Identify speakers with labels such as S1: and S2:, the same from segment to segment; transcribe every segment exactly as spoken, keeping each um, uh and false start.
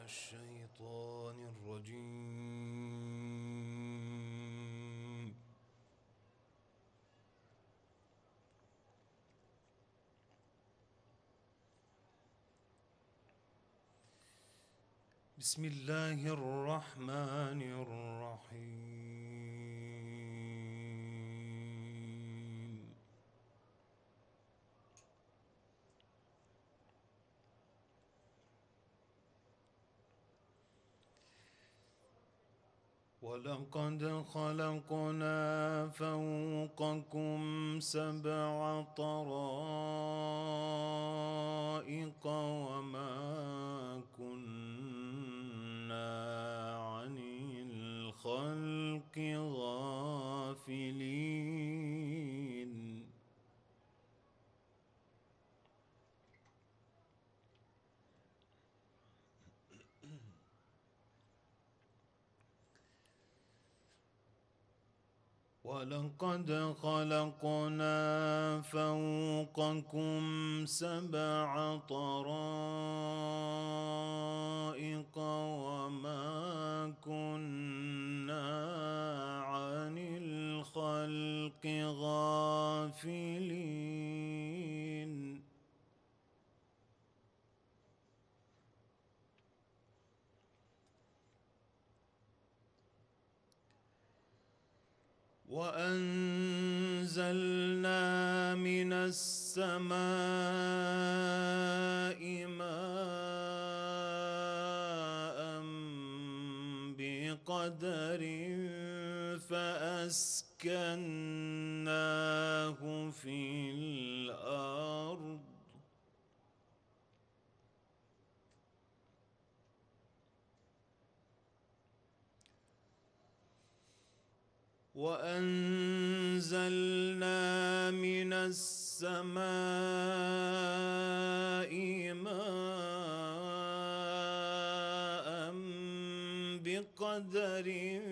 S1: الشيطان الرجيم. بسم الله الرحمن الرحيم. ولقد خلقنا فوقكم سبع طرائق وما كنا عن الخلق غافلين. ولقد خلقنا فوقكم سبع طرائق وما كنا عن الخلق غافلين. وأنزلنا من السماء ماء بقدر فأسكناه في الأرض وأنزلنا من السماء ماء بقدر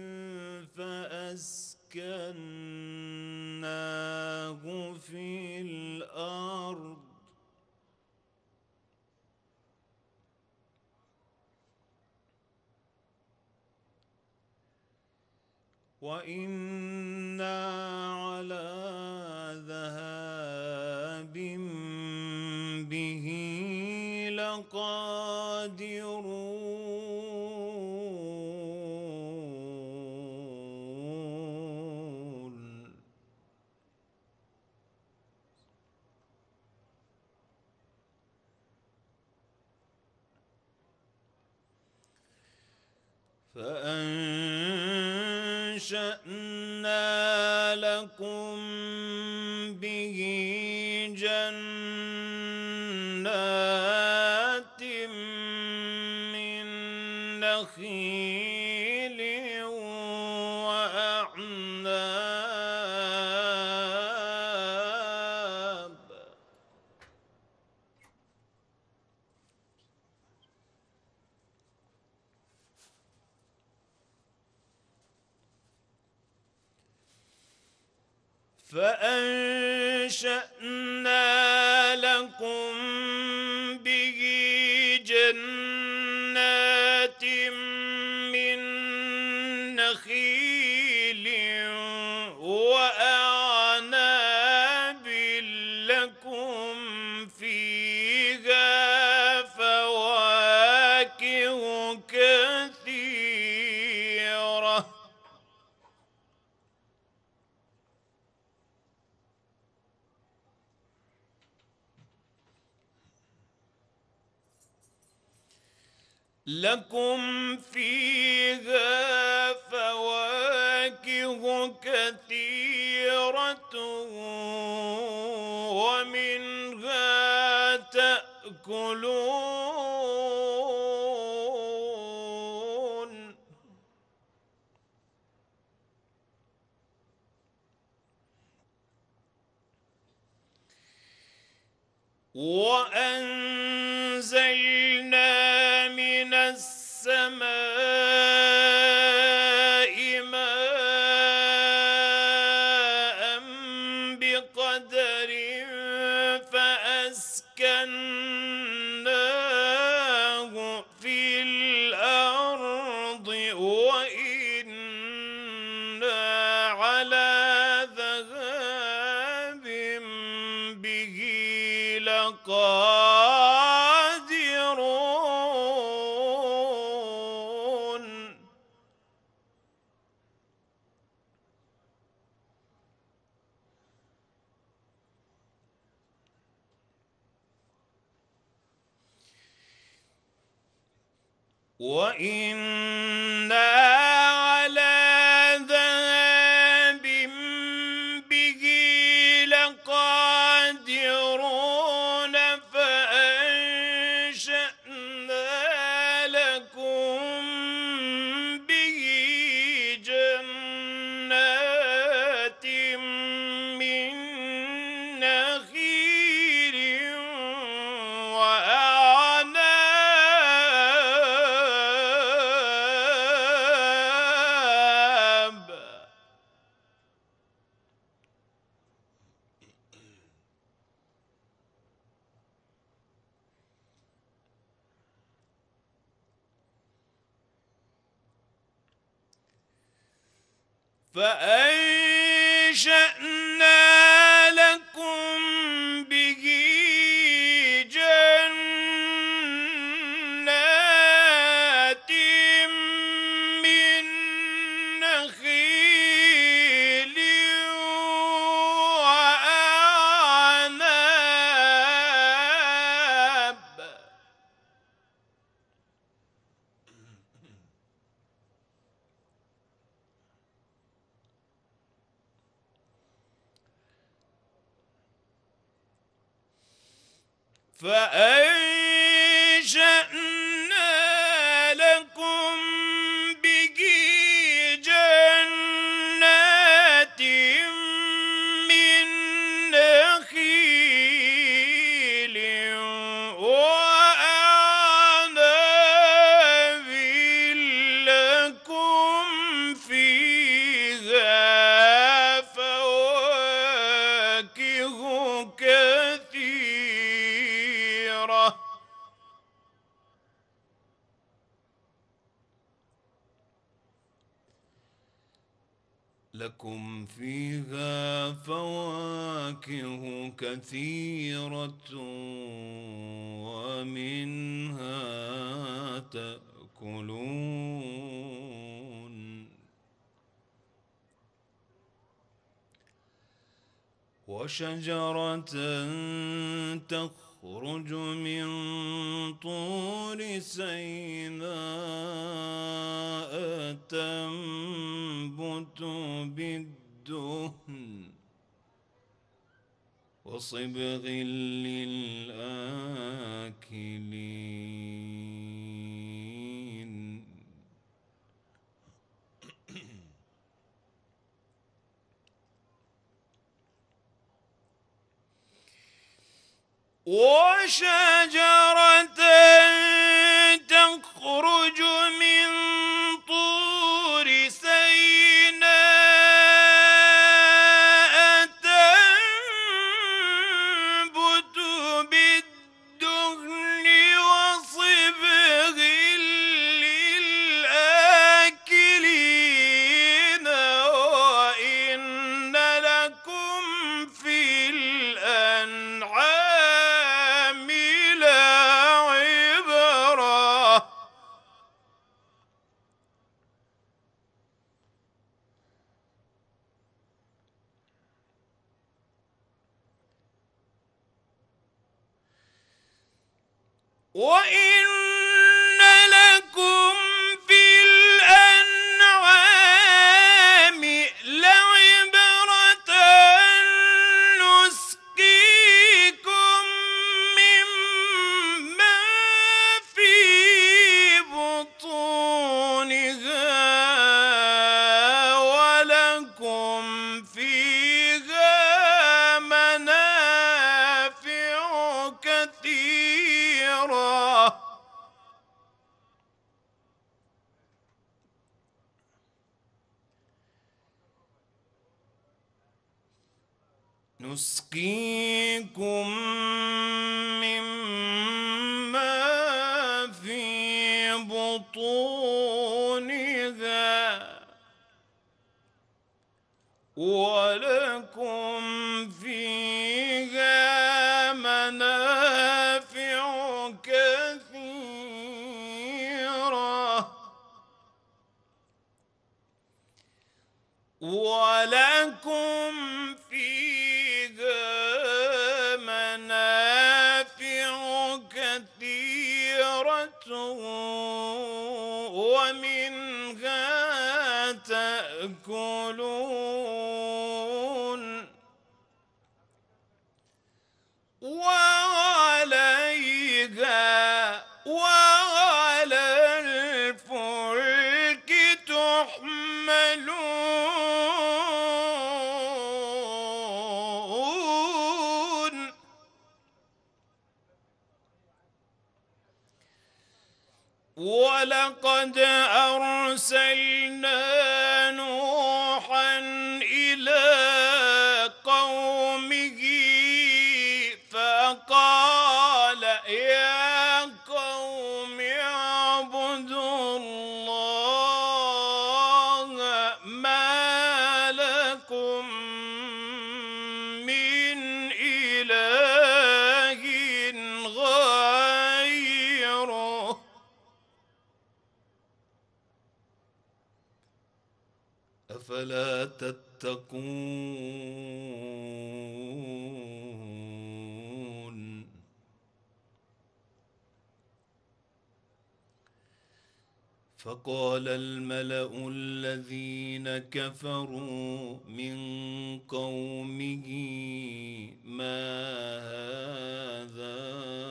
S1: فأسكناه في الأرض وإنا على ذهاب به لقادرون. فأنشأنا لكم به جنات من نخيل وأعناب فأنشأنا لكم به جنات من نخيل وأعناب لكم فيها فواكه كثيرة لكم فيها فواكه كثيرة ومنها تأكلون. وأنزلنا من السماء ماء بقدر فأسكناه في الأرض لقادرون وإنا على ذهاب به لقادرون فأنشأنا لكم به جنات من نخيل وأعناب فأنشأنا لكم به جنات من نخيل وأعناب فأنشأنا لكم به جنات من نخيل وأعناب لكم فيها فواكه كثيرة لكم فيها فواكه كثيرة ومنها تأكلون وشجرة تخرج من طور سيناء تنبت بالدهن وصبغ للآكلين وشجرة تخرج من طور سيناء تنبت بالدهن وصبغ للآكلين وإن لكم في الأنعام لعبرة وإن لكم في الأنعام لعبرة نسقيكم مما في بطونها ولكم فيها منافع كثيرة نسقيكم مما في بطونها ولكم فيها منافع تأكلون وعليها وعلى الفلك تحملون ولقد أرسلنا نوحا إلى قومه فقال يا قوم اعبدوا الله ما لكم من إله غيره أفلا تتقون فقال الملأ الذين كفروا من قومه ما هذا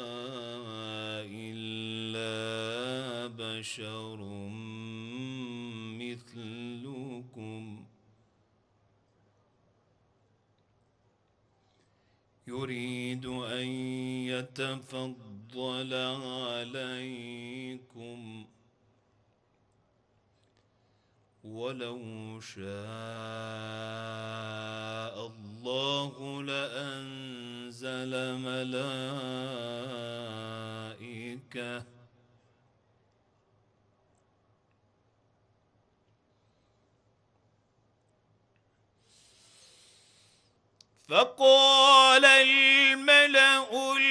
S1: إلا بشر مثلكم يريد أن يتفضل عليكم ولو شاء الله لأنزل ملائكة فقال الملأ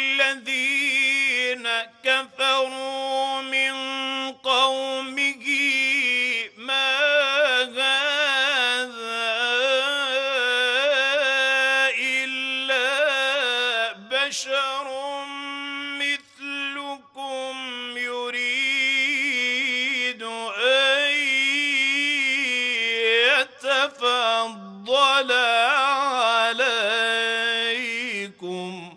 S1: الذين كفروا من قومه ما هذا إلا بشر مثلكم يريد أن يتفضل عليكم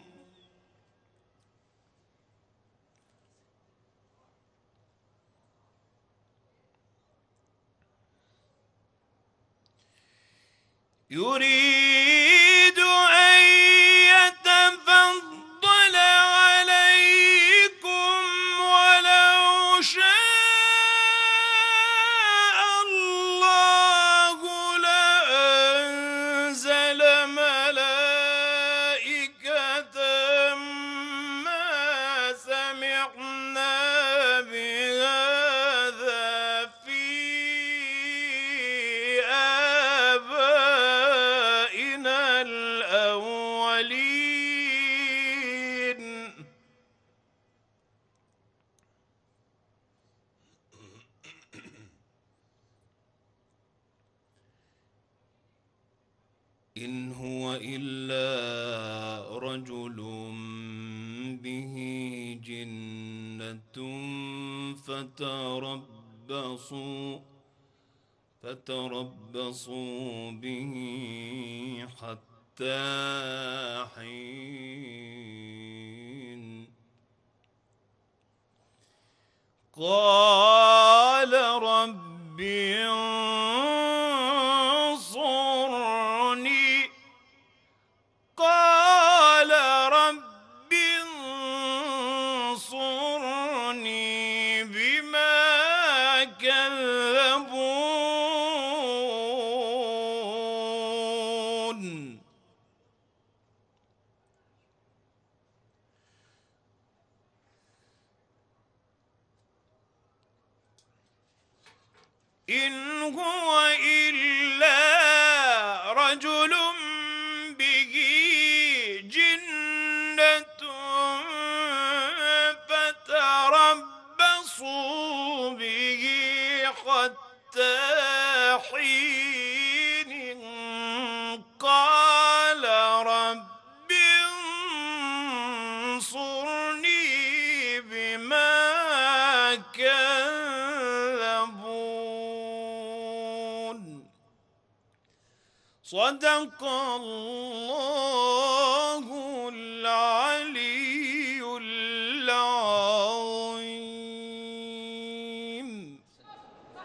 S1: يريد أن يتفضل عليكم ولو شاء الله لأنزل ملائكة ما سمعنا بهذا في آبائنا الأولين إن هو إلا رجل به جنة فتربصوا فتربصوا به حتى حين قال رب انصرني قال رب انصرني بما كذبون إن هو إلا رجل به جنة فتربصوا به حتى حين قال رب انصرني بما كذبون صدق الله